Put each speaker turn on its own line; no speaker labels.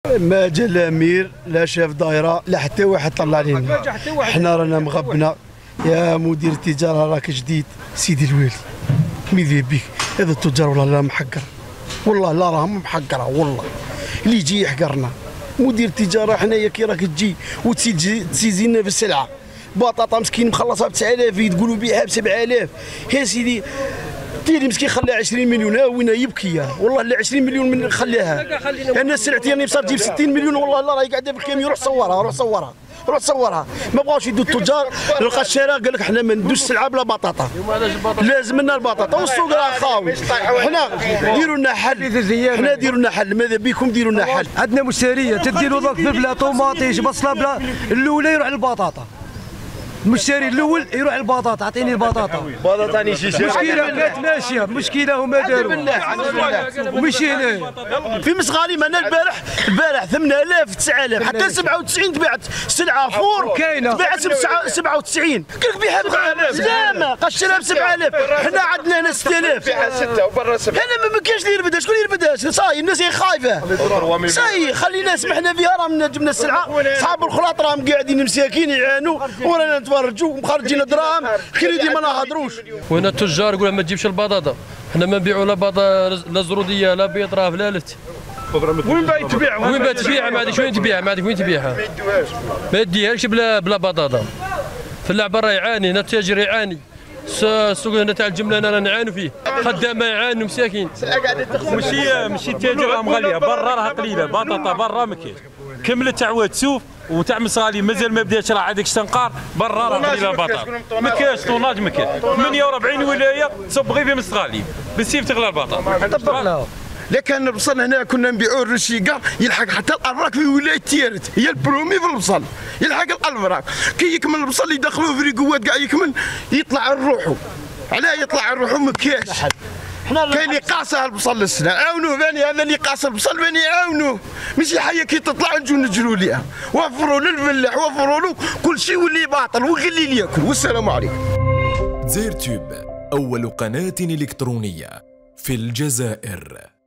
ما جا لا امير لا شاف دايره لا حتى واحد طلع لنا. حنا رانا مغبنا يا مدير التجاره، راك جديد سيدي الوالي ميدير بيك. هذا التجار والله لا محقر، والله لا راهم محقره، والله اللي يجي يحقرنا. مدير التجاره حنايا كي راك تجي وتسيزينا في السلعه، بطاطا مسكين مخلصها ب 9000 تقولوا بيعها ب 7000. يا سيدي ديري مسكين خليها 20 مليون، ها وين يبكي والله لا 20 مليون من خليها. انا سلعتي راني بصح تجيب 60 مليون والله لا راهي قاعده في الكاميون. روح صورها روح صورها روح صورها. ما بغاوش يدوا التجار. لقى الشارع قال لك حنا ما ندوش السلعه بلا بطاطا، لازم لنا البطاطا والسوق راه خاوي. حنا ديروا لنا حل، حنا ديروا لنا حل، ماذا بكم ديروا لنا حل.
عندنا مشتريه تديروا ضرب بلا طوماطيش بصله بلا، الاولى يروح للبطاطا. المشتري الاول يروح البطاطا، اعطيني البطاطا.
بطاطا
مشكله كانت ماشيه، مشكله هما داروا ومشي هنا
في مسغالي. انا البارح 8000 9000 حتى 97 تباعت سلعه فور
كاينه
تباعت ب 97. قال لك بيعها ب زعما قشرها ب 7000. حنا عندنا هنا 6000
بيعها 6 وبرا 7.
انا ما كاينش اللي يربدها. شكون اللي يربدها؟ صاي الناس خايفه. صاي خلينا سمحنا فيها، راهم جبنا السلعه. صحاب الخلاط راهم قاعدين مساكين يعانوا ورانا نتفرجوا مخرجين دراهم كريدي ما نهضروش.
وين التجار يقول ما تجيبش البطاطا، حنا ما نبيعوا لا لا زروديه لا بيطراف لا لفت.
وين باغي تبيع؟
وين باغي تبيع؟ ما عندكش وين تبيع، ما عندك وين تبيعها. ما يديهالكش بلا بطاطا. الفلاح برا يعاني، هنا التاجر يعاني، السوق هنا تاع الجمله انا راه نعانوا فيه، خدامه يعانوا مساكين.
ماشي التاجر راهم غاليه، برا راها قليله، بطاطا برا ما كاين. كملت تاع واد سوف وتاع مسالي مازال ما بداش، راه عندك استنقار برا راه قليله البطاطا. ما كاينش طوناج، ما كاين 48 ولايه تصب غير في مستغالي بالسيف تغلى البطاطا.
طبقنا
لا كان البصل هنا كنا نبيعوه الرشيقه يلحق حتى الأبراك في ولايه تيارت، هي البرومي في البصل يلحق الأبراك. كي يكمل البصل يدخلوه في ريقوات كاع يكمل يطلع الروحو. علاه يطلع الروحو ما كاينش. كاين اللي قاصه البصل للسنه، عاونوه باني هذا اللي قاص البصل باني عاونوه. ماشي حيه كي تطلع نجو نجروا ليها. وفروا للفلاح وفروا له كل شيء واللي باطل وخلي اللي ياكل. والسلام عليكم.
دزاير تيوب أول قناة إلكترونية في الجزائر.